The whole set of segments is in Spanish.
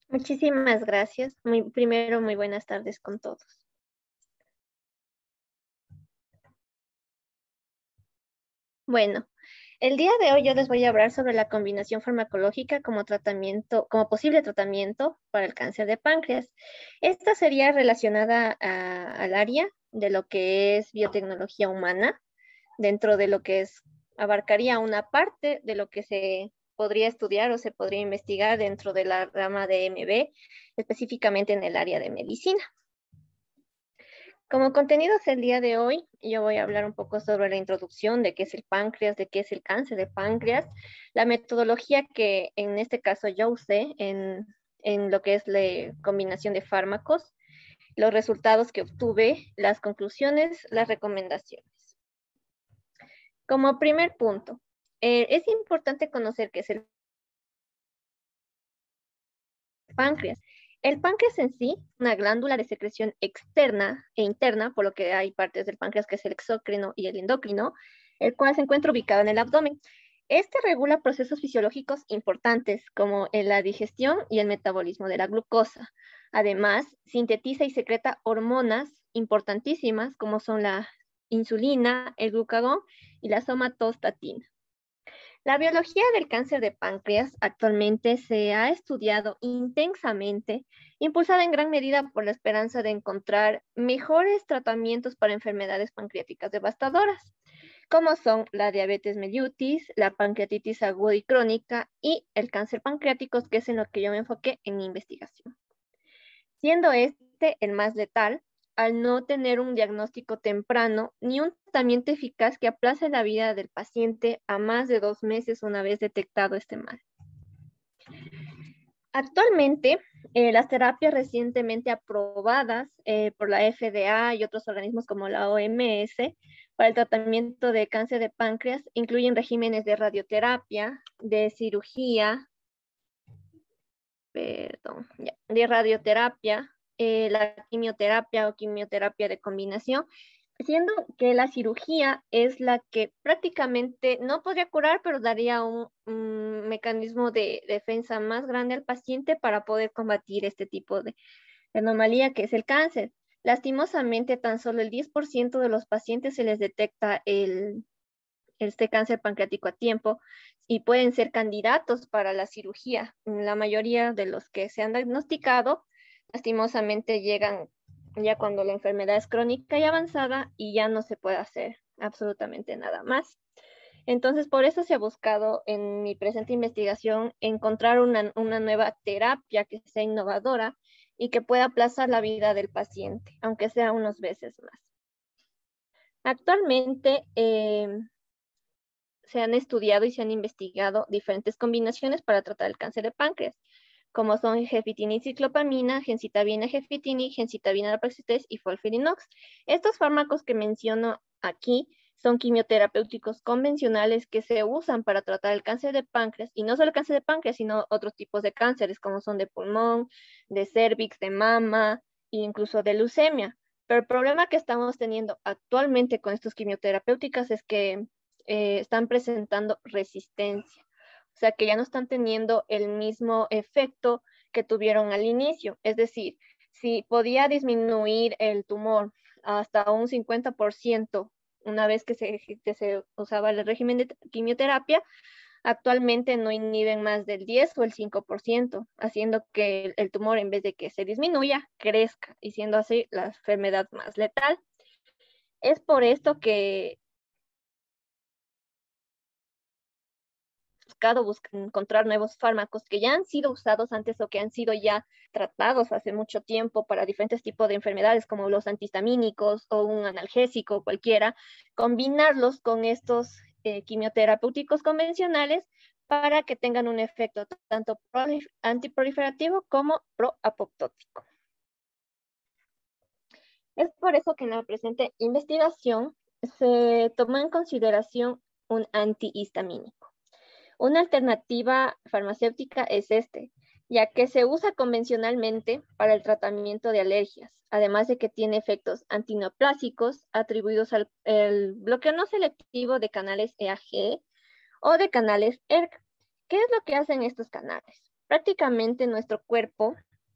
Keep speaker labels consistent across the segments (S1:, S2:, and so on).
S1: Muchísimas gracias. Primero, muy buenas tardes con todos. Bueno, el día de hoy yo les voy a hablar sobre la combinación farmacológica como tratamiento, como posible tratamiento para el cáncer de páncreas. Esta sería relacionada al área de lo que es biotecnología humana, dentro de lo que abarcaría una parte de lo que se podría estudiar o se podría investigar dentro de la rama de MB, específicamente en el área de medicina. Como contenidos el día de hoy, yo voy a hablar un poco sobre la introducción de qué es el páncreas, de qué es el cáncer de páncreas, la metodología que en este caso yo usé en lo que es la combinación de fármacos, los resultados que obtuve, las conclusiones, las recomendaciones. Como primer punto, es importante conocer qué es el páncreas. El páncreas en sí, una glándula de secreción externa e interna, por lo que hay partes del páncreas que es el exócrino y el endocrino, el cual se encuentra ubicado en el abdomen. Este regula procesos fisiológicos importantes como en la digestión y el metabolismo de la glucosa. Además, sintetiza y secreta hormonas importantísimas como son la insulina, el glucagón y la somatostatina. La biología del cáncer de páncreas actualmente se ha estudiado intensamente, impulsada en gran medida por la esperanza de encontrar mejores tratamientos para enfermedades pancreáticas devastadoras, como son la diabetes mellitus, la pancreatitis aguda y crónica y el cáncer pancreático, que es en lo que yo me enfoqué en mi investigación. Siendo este el más letal, al no tener un diagnóstico temprano ni un tratamiento eficaz que aplace la vida del paciente a más de 2 meses una vez detectado este mal. Actualmente, las terapias recientemente aprobadas por la FDA y otros organismos como la OMS para el tratamiento de cáncer de páncreas incluyen regímenes de radioterapia, de cirugía, de radioterapia, la quimioterapia o quimioterapia de combinación, siendo que la cirugía es la que prácticamente no podría curar, pero daría un mecanismo de defensa más grande al paciente para poder combatir este tipo de anomalía que es el cáncer. Lastimosamente, tan solo el 10% de los pacientes se les detecta este cáncer pancreático a tiempo y pueden ser candidatos para la cirugía. La mayoría de los que se han diagnosticado, lastimosamente llegan ya cuando la enfermedad es crónica y avanzada y ya no se puede hacer absolutamente nada más. Entonces, por eso se ha buscado en mi presente investigación encontrar una nueva terapia que sea innovadora y que pueda aplazar la vida del paciente, aunque sea unos veces más. Actualmente, se han estudiado y se han investigado diferentes combinaciones para tratar el cáncer de páncreas, como son gefitinib-ciclopamina, gencitabina gefitini, gencitabina lapacités y folfirinox. Estos fármacos que menciono aquí son quimioterapéuticos convencionales que se usan para tratar el cáncer de páncreas, y no solo el cáncer de páncreas, sino otros tipos de cánceres, como son de pulmón, de cervix, de mama e incluso de leucemia. Pero el problema que estamos teniendo actualmente con estos quimioterapéuticas es que están presentando resistencia. O sea, que ya no están teniendo el mismo efecto que tuvieron al inicio. Es decir, si podía disminuir el tumor hasta un 50% una vez que se usaba el régimen de quimioterapia, actualmente no inhiben más del 10 o el 5%, haciendo que el tumor, en vez de que se disminuya, crezca y siendo así la enfermedad más letal. Es por esto que encontrar nuevos fármacos que ya han sido usados antes o que han sido ya tratados hace mucho tiempo para diferentes tipos de enfermedades como los antihistamínicos o un analgésico cualquiera, combinarlos con estos quimioterapéuticos convencionales para que tengan un efecto tanto antiproliferativo como proapoptótico. Es por eso que en la presente investigación se tomó en consideración un antihistamínico. Una alternativa farmacéutica es ya que se usa convencionalmente para el tratamiento de alergias, además de que tiene efectos antineoplásicos atribuidos al bloqueo no selectivo de canales EAG o de canales ERK. ¿Qué es lo que hacen estos canales? Prácticamente nuestro cuerpo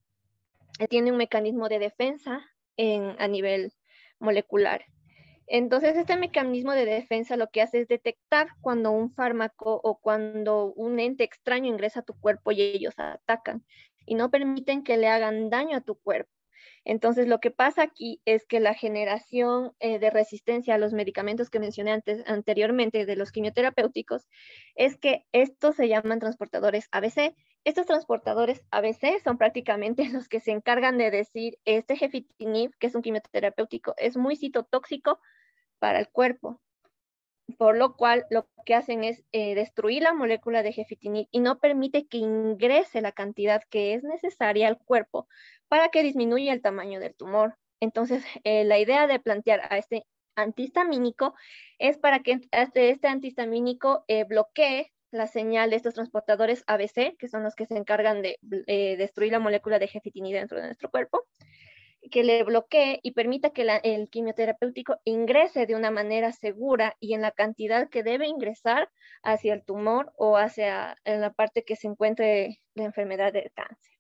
S1: tiene un mecanismo de defensa a nivel molecular. Entonces, este mecanismo de defensa lo que hace es detectar cuando un fármaco o cuando un ente extraño ingresa a tu cuerpo y ellos atacan y no permiten que le hagan daño a tu cuerpo. Entonces, lo que pasa aquí es que la generación de resistencia a los medicamentos que mencioné anteriormente, de los quimioterapéuticos, es que estos se llaman transportadores ABC. Estos transportadores ABC son prácticamente los que se encargan de decir, este gefitinib, que es un quimioterapéutico, es muy citotóxico para el cuerpo, por lo cual lo que hacen es destruir la molécula de gefitinib y no permite que ingrese la cantidad que es necesaria al cuerpo para que disminuya el tamaño del tumor. Entonces, la idea de plantear a este antihistamínico es para que este antihistamínico bloquee la señal de estos transportadores ABC, que son los que se encargan de destruir la molécula de gefitinib dentro de nuestro cuerpo, que le bloquee y permita que el quimioterapéutico ingrese de una manera segura y en la cantidad que debe ingresar hacia el tumor o hacia en la parte que se encuentre la enfermedad del cáncer.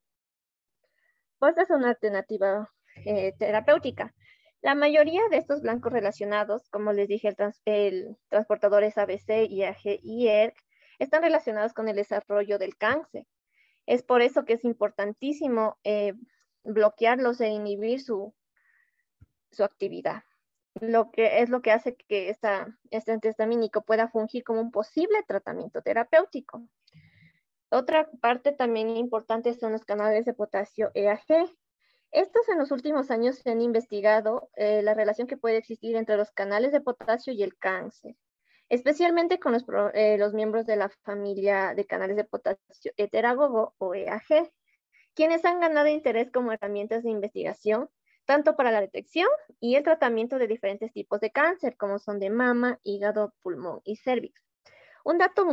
S1: Pues es una alternativa terapéutica. La mayoría de estos blancos relacionados, como les dije, el transportadores ABC, IAG y ERK, están relacionados con el desarrollo del cáncer. Es por eso que es importantísimo bloquearlos e inhibir su actividad. Lo que hace que este antihistamínico pueda fungir como un posible tratamiento terapéutico. Otra parte también importante son los canales de potasio EAG. Estos en los últimos años se han investigado la relación que puede existir entre los canales de potasio y el cáncer, especialmente con los miembros de la familia de canales de potasio heteragogo o EAG, quienes han ganado interés como herramientas de investigación, tanto para la detección y el tratamiento de diferentes tipos de cáncer, como son de mama, hígado, pulmón y cérvix. Un dato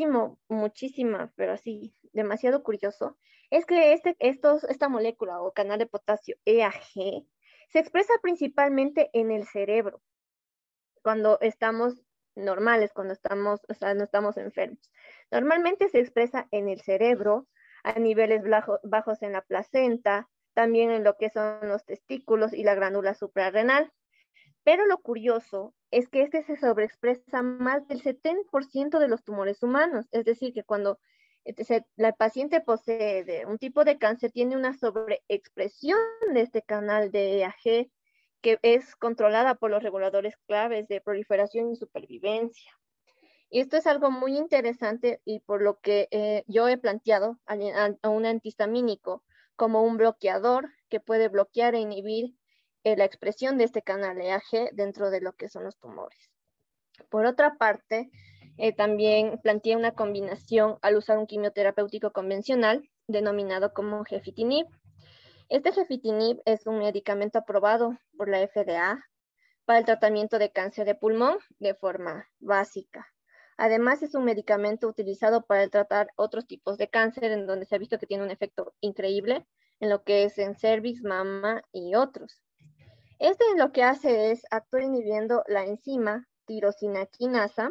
S1: pero así demasiado curioso, es que esta molécula o canal de potasio EAG se expresa principalmente en el cerebro, cuando estamos normales, no estamos enfermos. Normalmente se expresa en el cerebro, a niveles bajos en la placenta, también en lo que son los testículos y la glándula suprarrenal. Pero lo curioso es que este se sobreexpresa más del 70% de los tumores humanos, es decir, que cuando la paciente posee un tipo de cáncer, tiene una sobreexpresión de este canal de EAG que es controlada por los reguladores claves de proliferación y supervivencia. Y esto es algo muy interesante y por lo que yo he planteado a un antihistamínico como un bloqueador que puede bloquear e inhibir la expresión de este canal EAG dentro de lo que son los tumores. Por otra parte, también planteé una combinación al usar un quimioterapéutico convencional denominado como gefitinib. Este gefitinib es un medicamento aprobado por la FDA para el tratamiento de cáncer de pulmón de forma básica. Además, es un medicamento utilizado para tratar otros tipos de cáncer, en donde se ha visto que tiene un efecto increíble en lo que es en cervix, mama y otros. Este lo que hace es actuar inhibiendo la enzima tirosina quinasa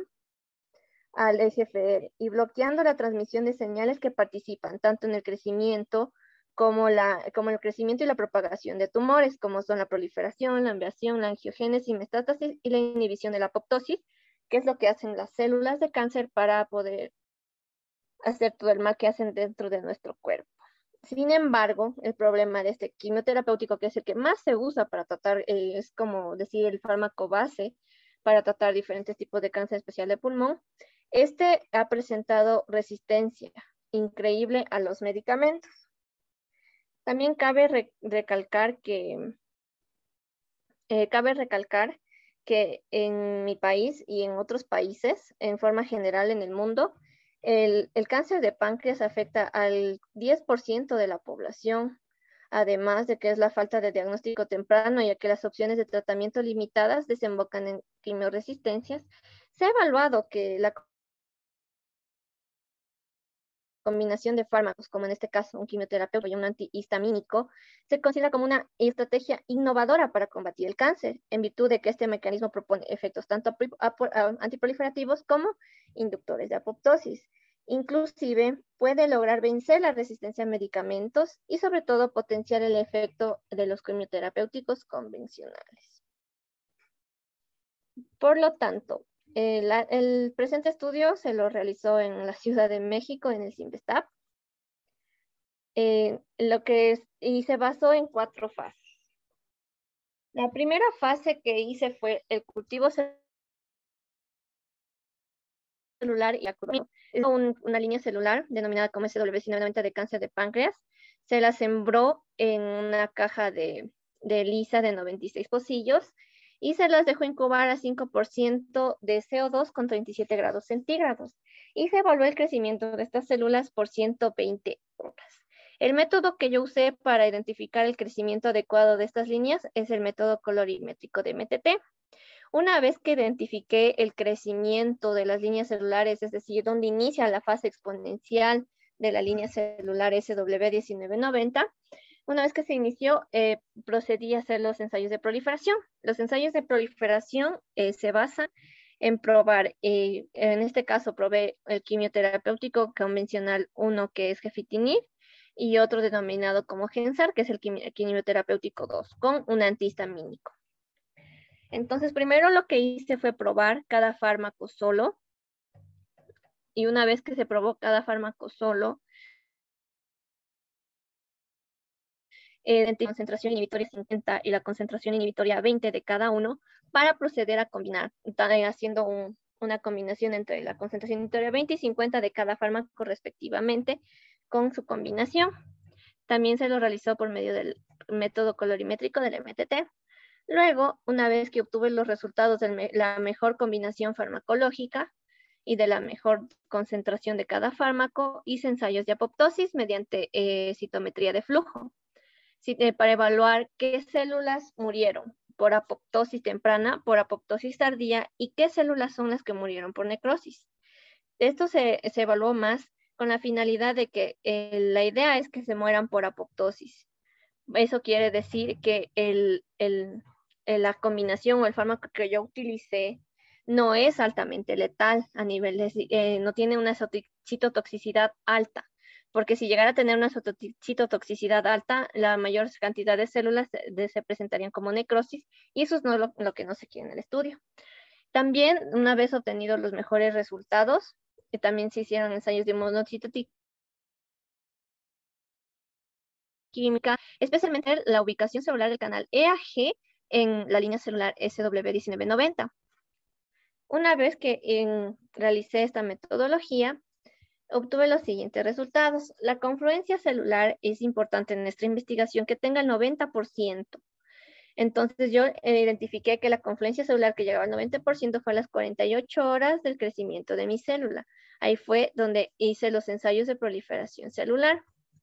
S1: al EGFR y bloqueando la transmisión de señales que participan tanto en el crecimiento como el crecimiento y la propagación de tumores, como son la proliferación, la ampliación, la angiogénesis, metástasis y la inhibición de la apoptosis, que es lo que hacen las células de cáncer para poder hacer todo el mal que hacen dentro de nuestro cuerpo. Sin embargo, el problema de este quimioterapéutico, que es el que más se usa para tratar, es como decir el fármaco base para tratar diferentes tipos de cáncer especial de pulmón, este ha presentado resistencia increíble a los medicamentos. También cabe recalcar que en mi país y en otros países, en forma general en el mundo, el cáncer de páncreas afecta al 10% de la población, además de que es la falta de diagnóstico temprano, ya que las opciones de tratamiento limitadas desembocan en quimioresistencias. Se ha evaluado que la combinación de fármacos, como en este caso un quimioterapeuta y un antihistamínico, se considera como una estrategia innovadora para combatir el cáncer, en virtud de que este mecanismo propone efectos tanto antiproliferativos como inductores de apoptosis. Inclusive puede lograr vencer la resistencia a medicamentos y sobre todo potenciar el efecto de los quimioterapéuticos convencionales. Por lo tanto, el presente estudio se lo realizó en la Ciudad de México, en el CIMBESTAB, y se basó en 4 fases. La primera fase que hice fue el cultivo celular y una línea celular denominada como SW1990 de cáncer de páncreas. Se la sembró en una caja de lisa de 96 pocillos y se las dejó incubar a 5% de CO2 con 37 grados centígrados. Y se evaluó el crecimiento de estas células por 120 horas. El método que yo usé para identificar el crecimiento adecuado de estas líneas es el método colorimétrico de MTT. Una vez que identifiqué el crecimiento de las líneas celulares, es decir, donde inicia la fase exponencial de la línea celular SW1990, una vez que se inició, procedí a hacer los ensayos de proliferación. Los ensayos de proliferación se basan en probar, en este caso probé el quimioterapéutico convencional 1, que es gefitinib, y otro denominado como Gensar, que es el quimioterapéutico 2, con un antihistamínico. Entonces, primero lo que hice fue probar cada fármaco solo. Y una vez que se probó cada fármaco solo, la concentración inhibitoria 50 y la concentración inhibitoria 20 de cada uno, para proceder a combinar, haciendo una combinación entre la concentración inhibitoria 20 y 50 de cada fármaco respectivamente con su combinación. También se lo realizó por medio del método colorimétrico del MTT. Luego, una vez que obtuve los resultados de la mejor combinación farmacológica y de la mejor concentración de cada fármaco, hice ensayos de apoptosis mediante citometría de flujo, para evaluar qué células murieron por apoptosis temprana, por apoptosis tardía y qué células son las que murieron por necrosis. Esto se evaluó más con la finalidad de que la idea es que se mueran por apoptosis. Eso quiere decir que la combinación o el fármaco que yo utilicé no es altamente letal a nivel de, no tiene una citotoxicidad alta, porque si llegara a tener una citotoxicidad alta, la mayor cantidad de células se presentarían como necrosis, y eso es lo que no se quiere en el estudio. También, una vez obtenidos los mejores resultados, también se hicieron ensayos de inmunocitoquímica, especialmente la ubicación celular del canal EAG en la línea celular SW1990. Una vez que realicé esta metodología, obtuve los siguientes resultados. La confluencia celular es importante en nuestra investigación, que tenga el 90%. Entonces yo identifiqué que la confluencia celular que llegaba al 90% fue a las 48 horas del crecimiento de mi célula. Ahí fue donde hice los ensayos de proliferación celular.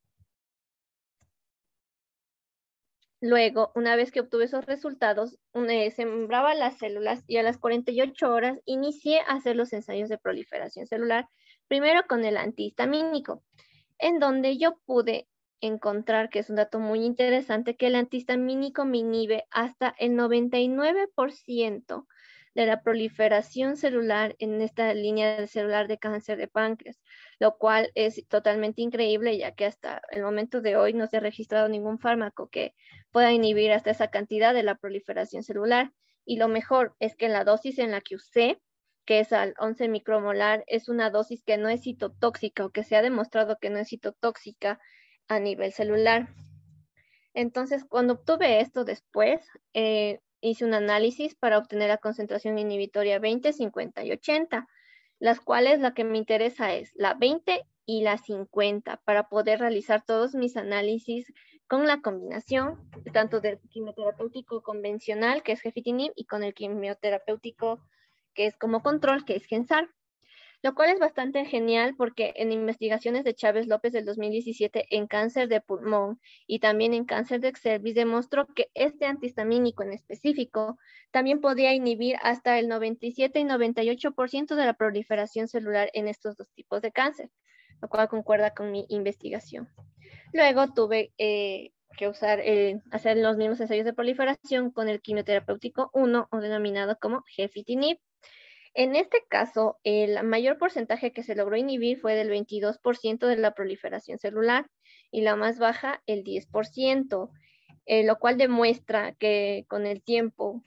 S1: Luego, una vez que obtuve esos resultados, sembraba las células y a las 48 horas inicié a hacer los ensayos de proliferación celular, primero con el antihistamínico, en donde yo pude encontrar, que es un dato muy interesante, que el antihistamínico me inhibe hasta el 99% de la proliferación celular en esta línea celular de cáncer de páncreas, lo cual es totalmente increíble, ya que hasta el momento de hoy no se ha registrado ningún fármaco que pueda inhibir hasta esa cantidad de la proliferación celular. Y lo mejor es que la dosis en la que usé, que es al 11 micromolar, es una dosis que no es citotóxica, o que se ha demostrado que no es citotóxica a nivel celular. Entonces, cuando obtuve esto después, hice un análisis para obtener la concentración inhibitoria 20, 50 y 80, las cuales la que me interesa es la 20 y la 50, para poder realizar todos mis análisis con la combinación, tanto del quimioterapéutico convencional, que es gefitinib, y con el quimioterapéutico que es como control, que es Gensar. Lo cual es bastante genial, porque en investigaciones de Chávez López del 2017 en cáncer de pulmón y también en cáncer de cervix demostró que este antihistamínico en específico también podía inhibir hasta el 97 y 98% de la proliferación celular en estos dos tipos de cáncer, lo cual concuerda con mi investigación. Luego tuve que hacer los mismos ensayos de proliferación con el quimioterapéutico 1, o denominado como gefitinib. En este caso, el mayor porcentaje que se logró inhibir fue del 22% de la proliferación celular y la más baja el 10%, lo cual demuestra que con el tiempo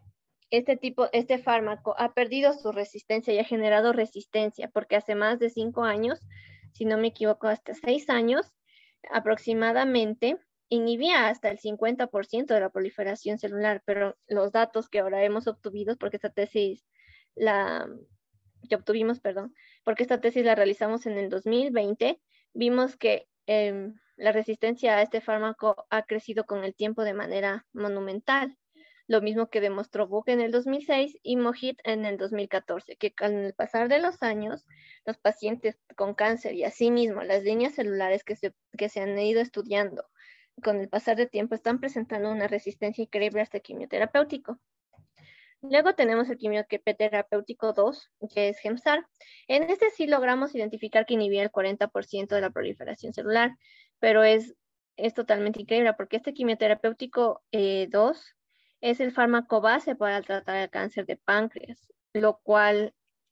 S1: este fármaco ha perdido su resistencia y ha generado resistencia, porque hace más de 5 años, si no me equivoco, hasta 6 años aproximadamente, inhibía hasta el 50% de la proliferación celular, pero los datos que ahora hemos obtenido, porque esta tesis la que obtuvimos, perdón, porque esta tesis la realizamos en el 2020, vimos que la resistencia a este fármaco ha crecido con el tiempo de manera monumental. Lo mismo que demostró Buck en el 2006 y Mohit en el 2014, que con el pasar de los años, los pacientes con cáncer y asimismo las líneas celulares que se han ido estudiando con el pasar de tiempo están presentando una resistencia increíble a este quimioterapéutico. Luego tenemos el quimioterapéutico 2, que es Gemzar. En este sí logramos identificar que inhibía el 40% de la proliferación celular, pero es totalmente increíble porque este quimioterapéutico 2 es el fármaco base para tratar el cáncer de páncreas, lo cual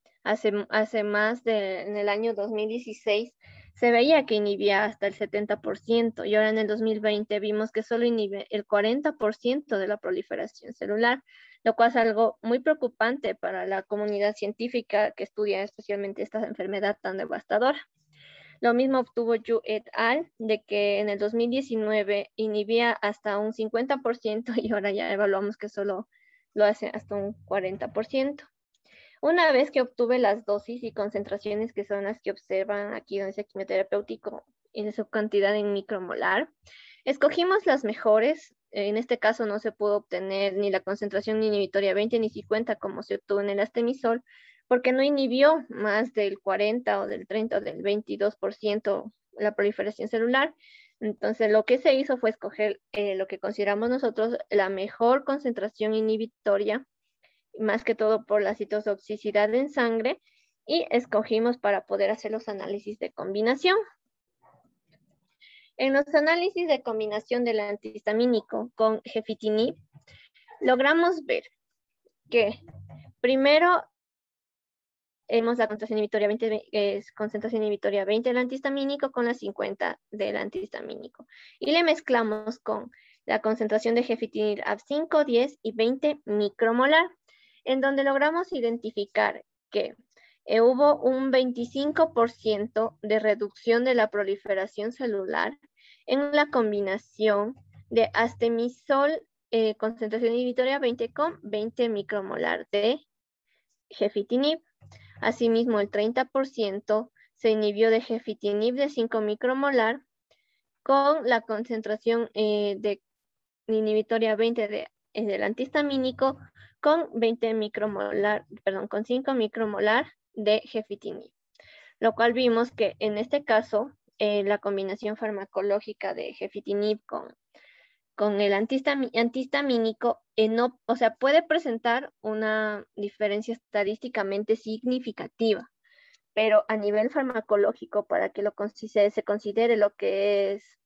S1: hace más en el año 2016 se veía que inhibía hasta el 70% y ahora en el 2020 vimos que solo inhibe el 40% de la proliferación celular, lo cual es algo muy preocupante para la comunidad científica que estudia especialmente esta enfermedad tan devastadora. Lo mismo obtuvo Yu et al, de que en el 2019 inhibía hasta un 50% y ahora ya evaluamos que solo lo hace hasta un 40%. Una vez que obtuve las dosis y concentraciones que son las que observan aquí en ese quimioterapéutico en su cantidad en micromolar, escogimos las mejores. En este caso no se pudo obtener ni la concentración inhibitoria 20 ni 50 como se obtuvo en el astemisol, porque no inhibió más del 40 o del 30 o del 22% la proliferación celular. Entonces lo que se hizo fue escoger lo que consideramos nosotros la mejor concentración inhibitoria, más que todo por la citotoxicidad en sangre, y escogimos para poder hacer los análisis de combinación. En los análisis de combinación del antihistamínico con gefitinib, logramos ver que primero hemos la concentración inhibitoria 20, es concentración inhibitoria 20 del antihistamínico con la 50 del antihistamínico. Y le mezclamos con la concentración de gefitinib a 5, 10 y 20 micromolar, en donde logramos identificar que hubo un 25% de reducción de la proliferación celular en la combinación de astemisol, concentración inhibitoria 20 con 20 micromolar de gefitinib. Asimismo, el 30% se inhibió de gefitinib de 5 micromolar con la concentración de inhibitoria 20 del antihistamínico con 20 micromolar, perdón, con 5 micromolar de gefitinib. Lo cual vimos que en este caso la combinación farmacológica de gefitinib con el antihistamínico no, o sea, puede presentar una diferencia estadísticamente significativa, pero a nivel farmacológico, para que se considere lo que es,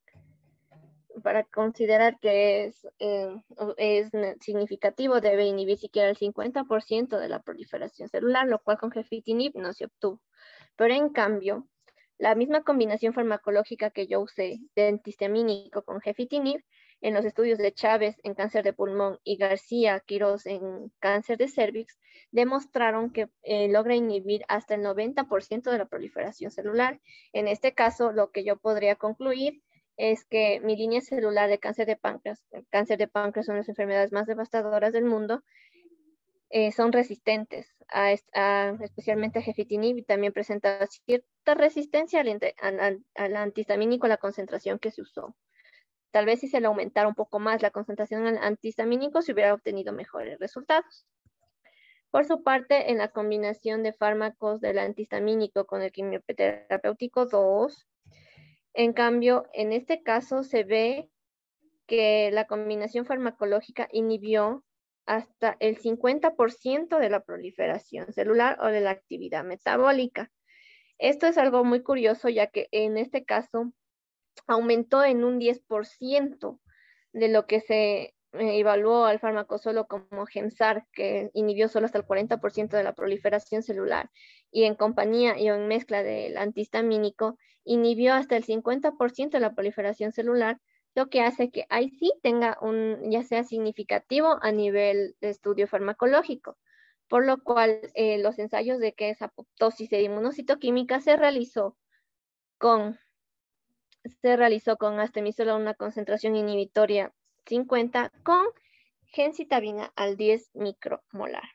S1: para considerar que es significativo, debe inhibir siquiera el 50% de la proliferación celular, lo cual con gefitinib no se obtuvo. Pero en cambio, la misma combinación farmacológica que yo usé de antihistamínico con gefitinib en los estudios de Chávez en cáncer de pulmón y García Quirós en cáncer de cervix, demostraron que logra inhibir hasta el 90% de la proliferación celular. En este caso, lo que yo podría concluir es que mi línea celular de cáncer de páncreas, el cáncer de páncreas son las enfermedades más devastadoras del mundo, son resistentes especialmente a gefitinib, y también presenta cierta resistencia al antihistamínico, la concentración que se usó. Tal vez si se le aumentara un poco más la concentración al antihistamínico, se hubiera obtenido mejores resultados. Por su parte, en la combinación de fármacos del antihistamínico con el quimioterapéutico 2, en cambio, en este caso se ve que la combinación farmacológica inhibió hasta el 50% de la proliferación celular o de la actividad metabólica. Esto es algo muy curioso, ya que en este caso aumentó en un 10% de lo que se evaluó al fármaco solo como Gemzar, que inhibió solo hasta el 40% de la proliferación celular, y en compañía y en mezcla del antihistamínico, inhibió hasta el 50% de la proliferación celular, lo que hace que ahí sí tenga ya sea significativo a nivel de estudio farmacológico, por lo cual los ensayos de que es apoptosis de inmunocitoquímica con se realizó con astemisola una concentración inhibitoria 50 con gencitabina al 10 micromolar.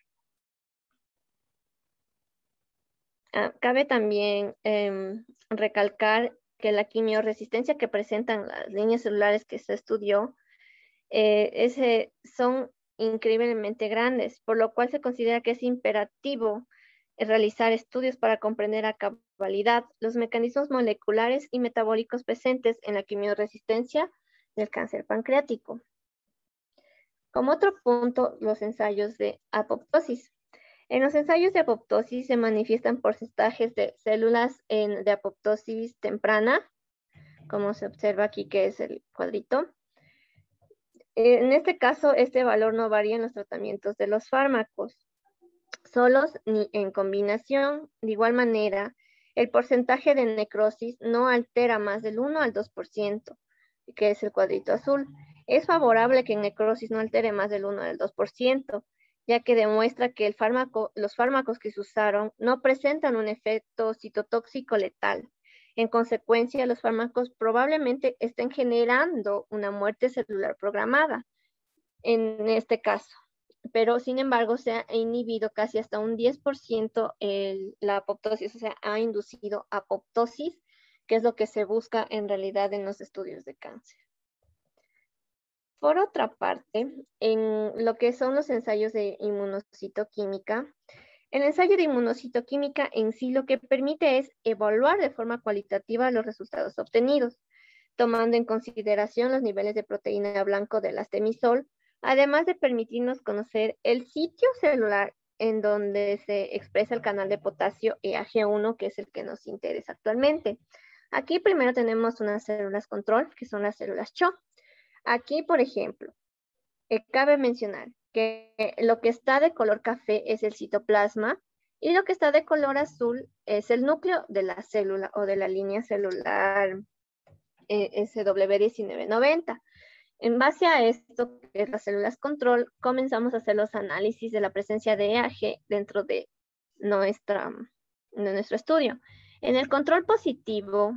S1: Cabe también recalcar que la quimioresistencia que presentan las líneas celulares que se estudió son increíblemente grandes, por lo cual se considera que es imperativo realizar estudios para comprender a cabalidad los mecanismos moleculares y metabólicos presentes en la quimioresistencia del cáncer pancreático. Como otro punto, los ensayos de apoptosis. En los ensayos de apoptosis se manifiestan porcentajes de células de apoptosis temprana, como se observa aquí que es el cuadrito. En este caso, este valor no varía en los tratamientos de los fármacos, solos ni en combinación. De igual manera, el porcentaje de necrosis no altera más del 1 al 2%, que es el cuadrito azul. Es favorable que en necrosis no altere más del 1 al 2%, ya que demuestra que los fármacos que se usaron no presentan un efecto citotóxico letal. En consecuencia, los fármacos probablemente estén generando una muerte celular programada, en este caso. Pero, sin embargo, se ha inhibido casi hasta un 10% la apoptosis, o sea, ha inducido apoptosis, que es lo que se busca en realidad en los estudios de cáncer. Por otra parte, en lo que son los ensayos de inmunocitoquímica, el ensayo de inmunocitoquímica en sí lo que permite es evaluar de forma cualitativa los resultados obtenidos, tomando en consideración los niveles de proteína blanco del astemisol, además de permitirnos conocer el sitio celular en donde se expresa el canal de potasio EAG1, que es el que nos interesa actualmente. Aquí primero tenemos unas células control, que son las células CHO. Aquí, por ejemplo, cabe mencionar que lo que está de color café es el citoplasma y lo que está de color azul es el núcleo de la célula o de la línea celular SW1990. En base a esto, que es las células control, comenzamos a hacer los análisis de la presencia de EAG dentro de nuestro estudio. En el control positivo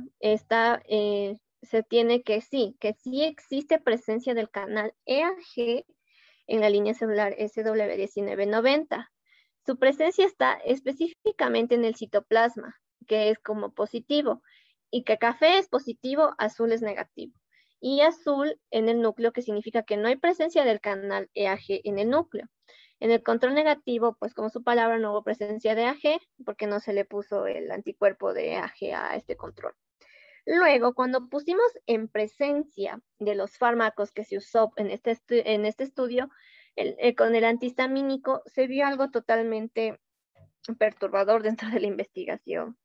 S1: se tiene que sí existe presencia del canal EAG en la línea celular SW1990. Su presencia está específicamente en el citoplasma, que es como positivo, y que café es positivo, azul es negativo. Y azul en el núcleo, que significa que no hay presencia del canal EAG en el núcleo. En el control negativo, pues como su palabra, no hubo presencia de EAG, porque no se le puso el anticuerpo de EAG a este control. Luego, cuando pusimos en presencia de los fármacos que se usó en este estudio, con el antihistamínico, se vio algo totalmente perturbador dentro de la investigación.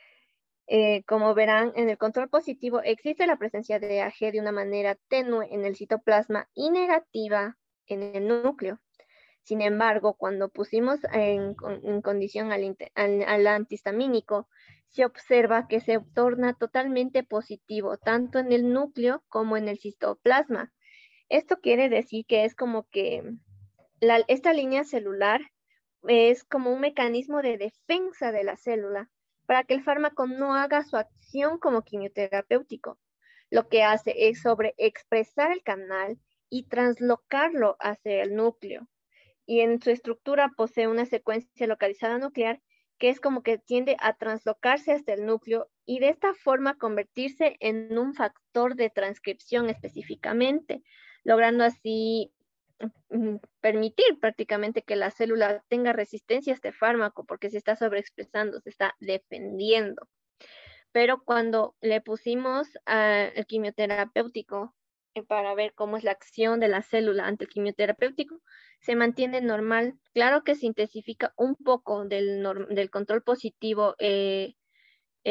S1: Como verán, en el control positivo existe la presencia de EAG de una manera tenue en el citoplasma y negativa en el núcleo. Sin embargo, cuando pusimos en condición al antihistamínico, se observa que se torna totalmente positivo, tanto en el núcleo como en el citoplasma. Esto quiere decir que es como que esta línea celular es como un mecanismo de defensa de la célula para que el fármaco no haga su acción como quimioterapéutico. Lo que hace es sobreexpresar el canal y translocarlo hacia el núcleo. Y en su estructura posee una secuencia localizada nuclear que es como que tiende a translocarse hasta el núcleo y de esta forma convertirse en un factor de transcripción específicamente, logrando así permitir prácticamente que la célula tenga resistencia a este fármaco porque se está sobreexpresando, se está defendiendo. Pero cuando le pusimos el quimioterapéutico para ver cómo es la acción de la célula ante el quimioterapéutico, se mantiene normal. Claro que se intensifica un poco del control positivo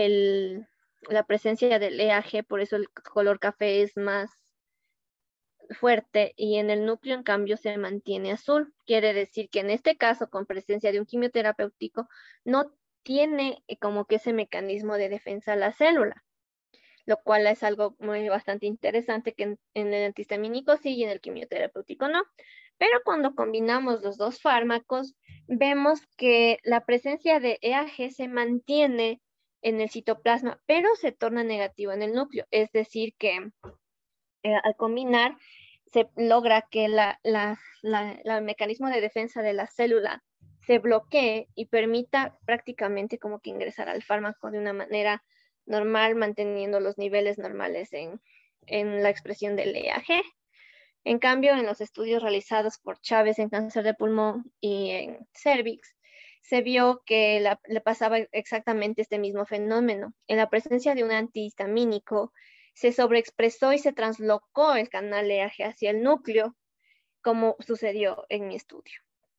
S1: la presencia del EAG, por eso el color café es más fuerte y en el núcleo en cambio se mantiene azul. Quiere decir que en este caso, con presencia de un quimioterapéutico, no tiene como que ese mecanismo de defensa a la célula, lo cual es algo muy bastante interesante que en el antihistamínico sí y en el quimioterapéutico no. Pero cuando combinamos los dos fármacos, vemos que la presencia de EAG se mantiene en el citoplasma, pero se torna negativo en el núcleo. Es decir, que al combinar se logra que el mecanismo de defensa de la célula se bloquee y permita prácticamente como que ingresar al fármaco de una manera normal, manteniendo los niveles normales en la expresión del EAG. En cambio, en los estudios realizados por Chávez en cáncer de pulmón y en cervix, se vio que le pasaba exactamente este mismo fenómeno. En la presencia de un antihistamínico, se sobreexpresó y se translocó el canal EAG hacia el núcleo, como sucedió en mi estudio.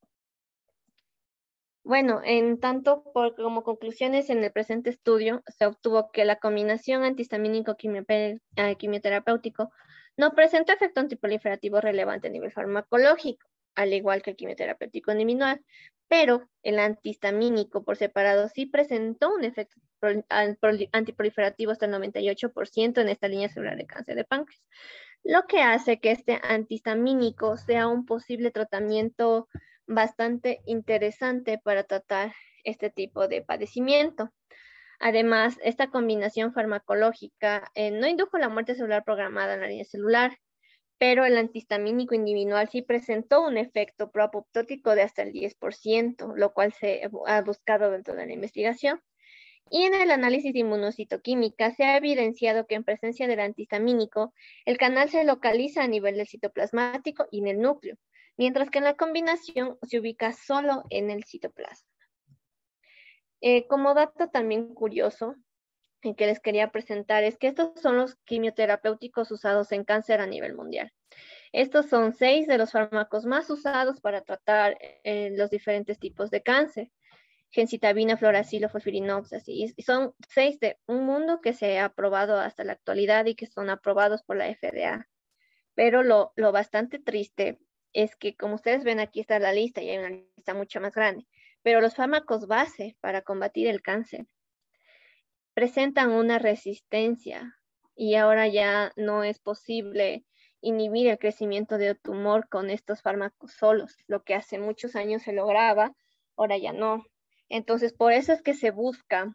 S1: Bueno, en tanto como conclusiones en el presente estudio, se obtuvo que la combinación antihistamínico quimioterapéutico no presenta efecto antiproliferativo relevante a nivel farmacológico, al igual que el quimioterapéutico individual, pero el antihistamínico por separado sí presentó un efecto antiproliferativo hasta el 98% en esta línea celular de cáncer de páncreas, lo que hace que este antihistamínico sea un posible tratamiento bastante interesante para tratar este tipo de padecimiento. Además, esta combinación farmacológica no indujo la muerte celular programada en la línea celular, pero el antihistamínico individual sí presentó un efecto proapoptótico de hasta el 10%, lo cual se ha buscado dentro de la investigación. Y en el análisis de inmunocitoquímica se ha evidenciado que en presencia del antihistamínico, el canal se localiza a nivel del citoplasmático y en el núcleo, mientras que en la combinación se ubica solo en el citoplasma. Como dato también curioso que les quería presentar es que estos son los quimioterapéuticos usados en cáncer a nivel mundial. Estos son 6 de los fármacos más usados para tratar los diferentes tipos de cáncer: gencitabina, fluoracilo, folfirinox, así. Y son 6 de un mundo que se ha aprobado hasta la actualidad y que son aprobados por la FDA. Pero lo bastante triste es que, como ustedes ven, aquí está la lista y hay una lista mucho más grande, pero los fármacos base para combatir el cáncer presentan una resistencia y ahora ya no es posible inhibir el crecimiento del tumor con estos fármacos solos. Lo que hace muchos años se lograba, ahora ya no. Entonces, por eso es que se busca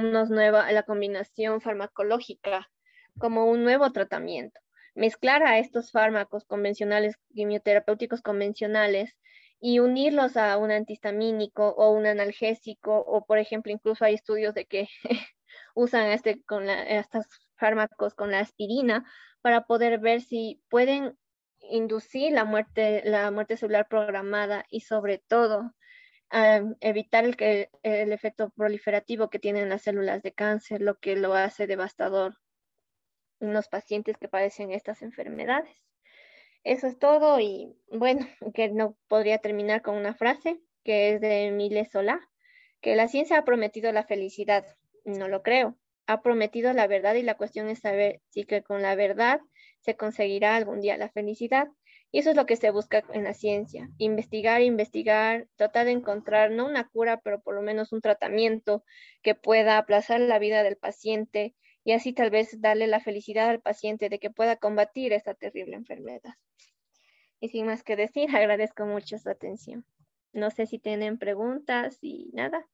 S1: la combinación farmacológica como un nuevo tratamiento. Mezclar a estos fármacos convencionales, quimioterapéuticos convencionales, y unirlos a un antihistamínico o un analgésico, o por ejemplo, incluso hay estudios de que usan estos fármacos con la aspirina para poder ver si pueden inducir la muerte celular programada y sobre todo evitar el efecto proliferativo que tienen las células de cáncer, lo que lo hace devastador en los pacientes que padecen estas enfermedades. Eso es todo y bueno, que no podría terminar con una frase que es de Emile Solá, que la ciencia ha prometido la felicidad. No lo creo. Ha prometido la verdad y la cuestión es saber si que con la verdad se conseguirá algún día la felicidad. Y eso es lo que se busca en la ciencia. Investigar, investigar, tratar de encontrar no una cura, pero por lo menos un tratamiento que pueda aplazar la vida del paciente y así tal vez darle la felicidad al paciente de que pueda combatir esta terrible enfermedad. Y sin más que decir, agradezco mucho su atención. No sé si tienen preguntas y nada.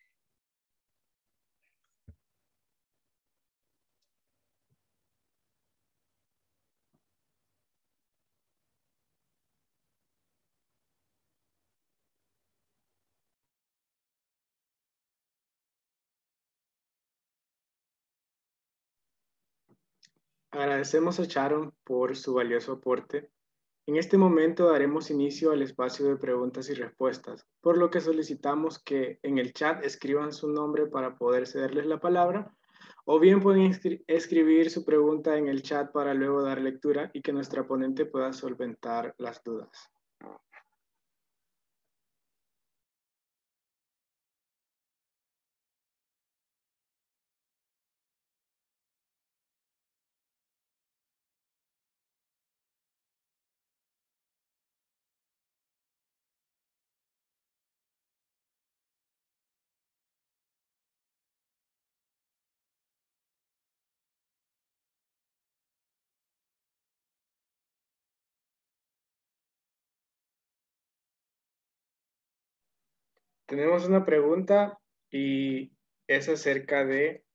S2: Agradecemos a Sharon por su valioso aporte. En este momento daremos inicio al espacio de preguntas y respuestas, por lo que solicitamos que en el chat escriban su nombre para poder cederles la palabra, o bien pueden escribir su pregunta en el chat para luego dar lectura y que nuestra ponente pueda solventar las dudas. Tenemos una pregunta y es acerca de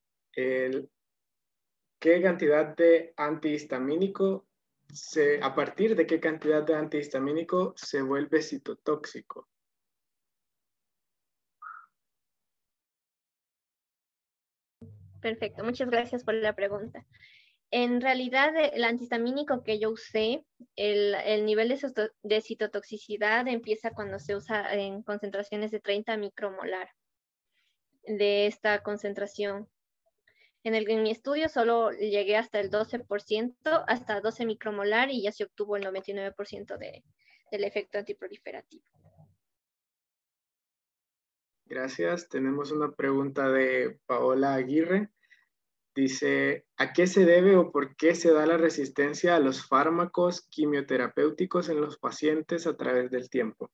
S2: qué cantidad de antihistamínico a partir de qué cantidad de antihistamínico se vuelve citotóxico.
S1: Perfecto, muchas gracias por la pregunta. En realidad, el antihistamínico que yo usé, el nivel de citotoxicidad empieza cuando se usa en concentraciones de 30 micromolar de esta concentración. En mi estudio solo llegué hasta el 12%, hasta 12 micromolar y ya se obtuvo el 99% del efecto antiproliferativo.
S2: Gracias. Tenemos una pregunta de Paola Aguirre. Dice, ¿a qué se debe o por qué se da la resistencia a los fármacos quimioterapéuticos en los pacientes a través del tiempo?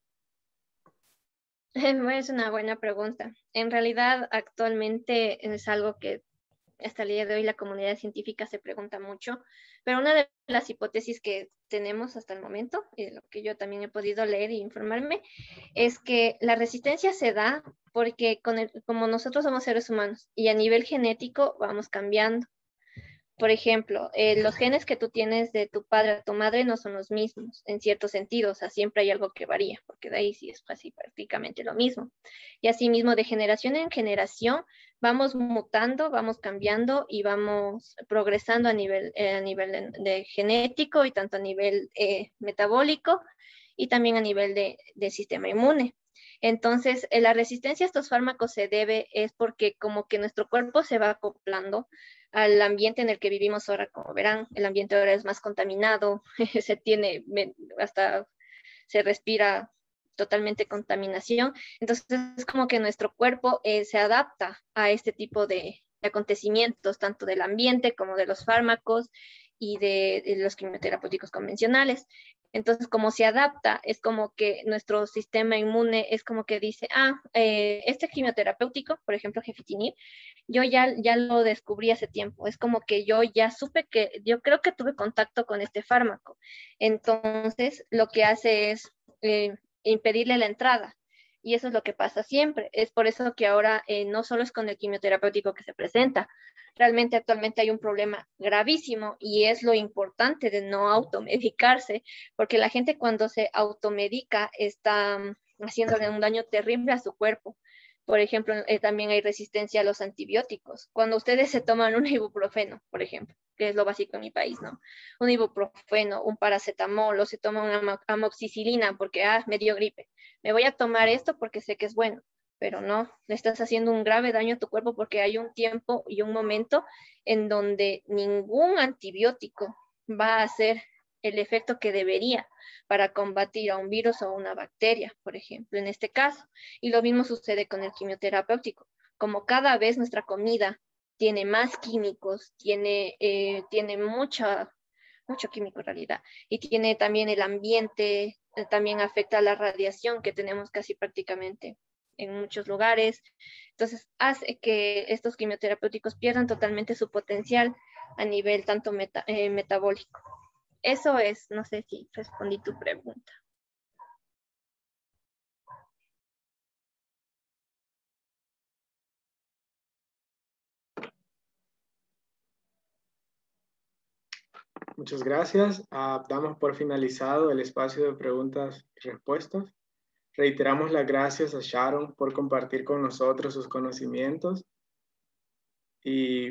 S1: Es una buena pregunta. En realidad, actualmente es algo que hasta el día de hoy la comunidad científica se pregunta mucho, pero una de las hipótesis que tenemos hasta el momento, y lo que yo también he podido leer e informarme, es que la resistencia se da porque como nosotros somos seres humanos y a nivel genético vamos cambiando. Por ejemplo, los genes que tú tienes de tu padre a tu madre no son los mismos, en cierto sentido, o sea, siempre hay algo que varía, porque de ahí sí es casi prácticamente lo mismo. Y asimismo, de generación en generación, vamos mutando, vamos cambiando y vamos progresando a nivel de genético y tanto a nivel metabólico y también a nivel de sistema inmune. Entonces, la resistencia a estos fármacos se debe es porque como que nuestro cuerpo se va acoplando al ambiente en el que vivimos ahora, como verán, el ambiente ahora es más contaminado, hasta se respira totalmente contaminación, entonces es como que nuestro cuerpo se adapta a este tipo de acontecimientos, tanto del ambiente como de los fármacos y de los quimioterapéuticos convencionales. Entonces, como se adapta, es como que nuestro sistema inmune es como que dice, este quimioterapéutico, por ejemplo, gefitinib, yo ya lo descubrí hace tiempo. Es como que yo ya supe yo creo que tuve contacto con este fármaco. Entonces, lo que hace es impedirle la entrada. Y eso es lo que pasa siempre. Es por eso que ahora no solo es con el quimioterapéutico que se presenta. Realmente actualmente hay un problema gravísimo y es lo importante de no automedicarse, porque la gente cuando se automedica está haciéndole un daño terrible a su cuerpo. Por ejemplo, también hay resistencia a los antibióticos. Cuando ustedes se toman un ibuprofeno, por ejemplo, que es lo básico en mi país, ¿no? Un ibuprofeno, un paracetamol, o se toma una amoxicilina porque, me dio gripe. Me voy a tomar esto porque sé que es bueno, pero no, le estás haciendo un grave daño a tu cuerpo porque hay un tiempo y un momento en donde ningún antibiótico va a hacer el efecto que debería para combatir a un virus o una bacteria, por ejemplo, en este caso. Y lo mismo sucede con el quimioterapéutico. Como cada vez nuestra comida tiene más químicos, tiene mucho químico en realidad, y tiene también el ambiente, también afecta a la radiación que tenemos casi prácticamente en muchos lugares. Entonces hace que estos quimioterapéuticos pierdan totalmente su potencial a nivel tanto metabólico. Eso es, no sé si respondí tu pregunta.
S2: Muchas gracias. Damos por finalizado el espacio de preguntas y respuestas. Reiteramos las gracias a Sharon por compartir con nosotros sus conocimientos y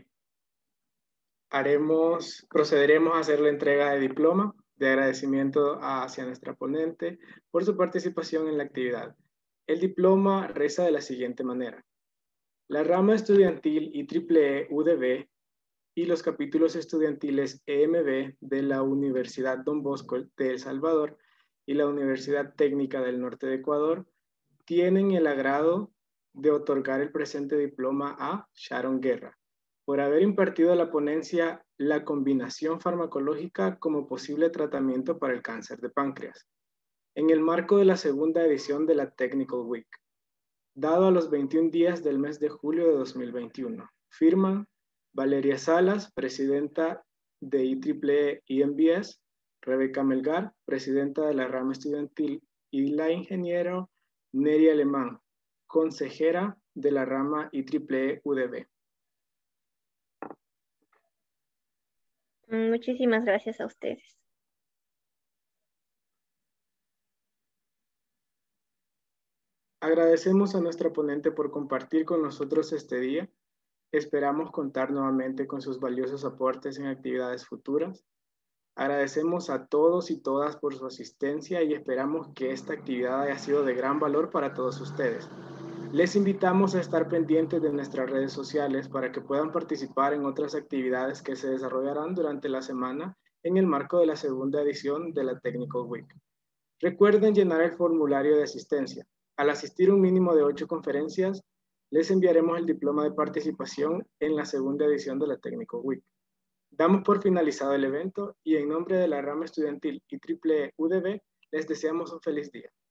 S2: procederemos a hacer la entrega de diploma de agradecimiento hacia nuestra ponente por su participación en la actividad. El diploma reza de la siguiente manera. La rama estudiantil IEEE UDB y los capítulos estudiantiles EMB de la Universidad Don Bosco de El Salvador y la Universidad Técnica del Norte de Ecuador tienen el agrado de otorgar el presente diploma a Sharon Guerra por haber impartido la ponencia La combinación farmacológica como posible tratamiento para el cáncer de páncreas, en el marco de la segunda edición de la Technical Week, dado a los 21 días del mes de julio de 2021. Firman Valeria Salas, presidenta de IEEE EMBS, Rebeca Melgar, presidenta de la rama estudiantil, y la ingeniera Neri Alemán, consejera de la rama IEEE UDB.
S1: Muchísimas gracias a ustedes.
S2: Agradecemos a nuestra ponente por compartir con nosotros este día. Esperamos contar nuevamente con sus valiosos aportes en actividades futuras. Agradecemos a todos y todas por su asistencia y esperamos que esta actividad haya sido de gran valor para todos ustedes. Les invitamos a estar pendientes de nuestras redes sociales para que puedan participar en otras actividades que se desarrollarán durante la semana en el marco de la segunda edición de la Technical Week. Recuerden llenar el formulario de asistencia. Al asistir un mínimo de 8 conferencias, les enviaremos el diploma de participación en la segunda edición de la Technical Week. Damos por finalizado el evento y en nombre de la rama estudiantil IEEE UDB, les deseamos un feliz día.